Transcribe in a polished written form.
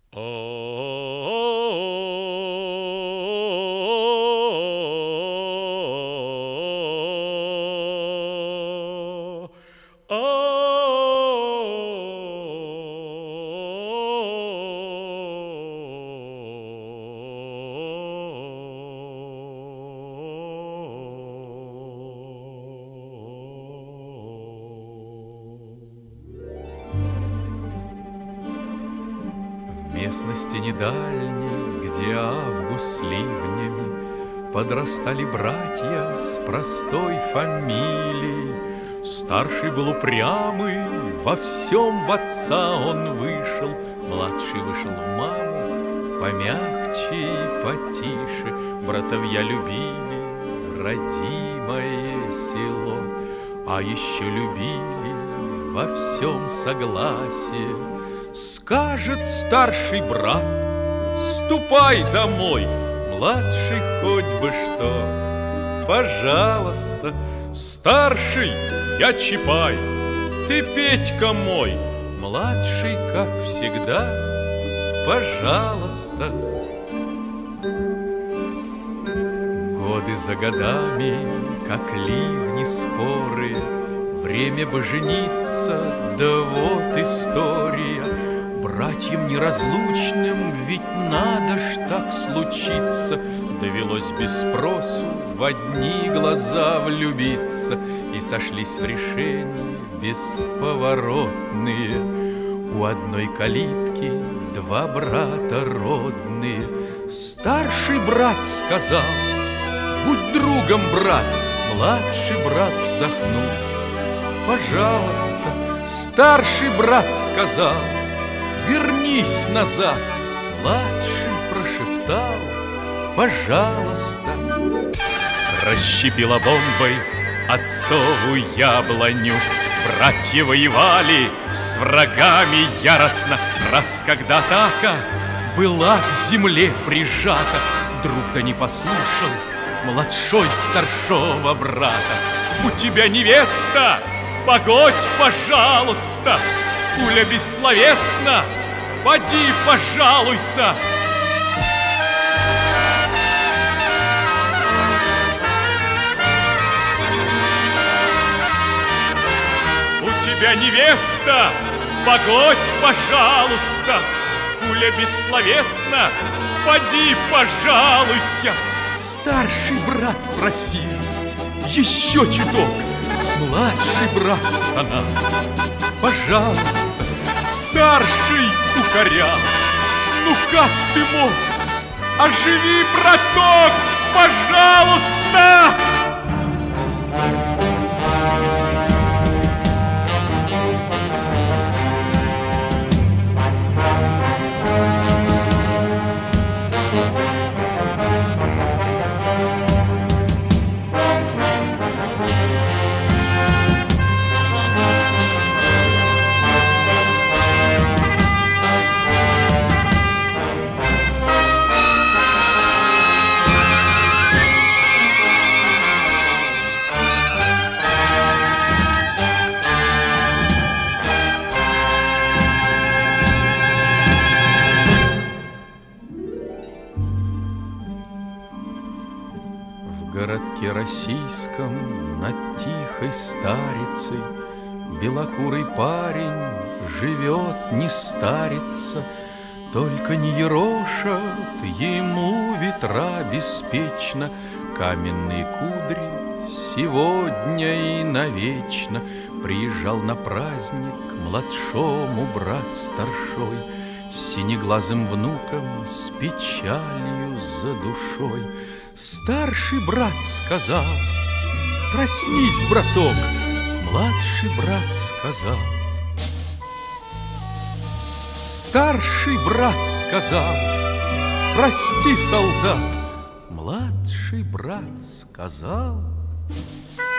В местности недальней, где август с ливнями, подрастали братья с простой фамилией. Старший был упрямый, во всем в отца он вышел, младший вышел в маму, помягче и потише. Братовья любили родимое село, а еще любили во всем согласие. Скажет старший брат: ступай домой, младший хоть бы что. Пожалуйста, старший, я Чапай, ты Петька мой. Младший, как всегда, пожалуйста. Годы за годами, как ливни споры, время бы жениться, да вот история. Братьям неразлучным ведь надо ж так случиться. Довелось без спросу в одни глаза влюбиться, и сошлись в решении бесповоротные. У одной калитки два брата родные. Старший брат сказал: будь другом, брат. Младший брат вздохнул: пожалуйста. Старший брат сказал: вернись назад. Младший прошептал: пожалуйста. Расщепила бомбой отцову яблоню. Братья воевали с врагами яростно. Раз когда атака была к земле прижата, вдруг да не послушал младшой старшего брата. У тебя невеста, погодь, пожалуйста. Пуля бессловесна, поди пожалуйся. У тебя невеста, погодь, пожалуйста. Пуля бессловесна, поди пожалуйся. Старший брат просил еще чуток. Младший брат стонал: пожалуйста. Старший укорял: ну как ты мог? Оживи, браток, пожалуйста. В городке российском над тихой старицей белокурый парень живет, не старится. Только не ерошат ему ветра беспечно каменные кудри сегодня и навечно. Приезжал на праздник к младшому брат старшой, с синеглазым внуком, с печалью за душой. Старший брат сказал: проснись, браток. Младший брат сказал: старший брат сказал: прости, солдат. Младший брат сказал: